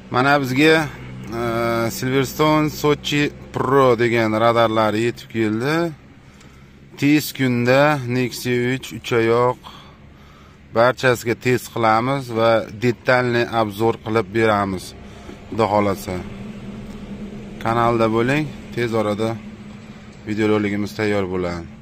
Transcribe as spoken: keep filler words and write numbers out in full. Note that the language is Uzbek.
Mana bizga Silverstone Sochi Pro degan radarlar yetib keldi. Tez kunda Nexia uch uch oyoq barchasiga test qilamiz va detalli obzor qilib beramiz. Xudo xolasa. Kanalda bo'ling, tez orada videorolikimiz tayyor bo'ladi.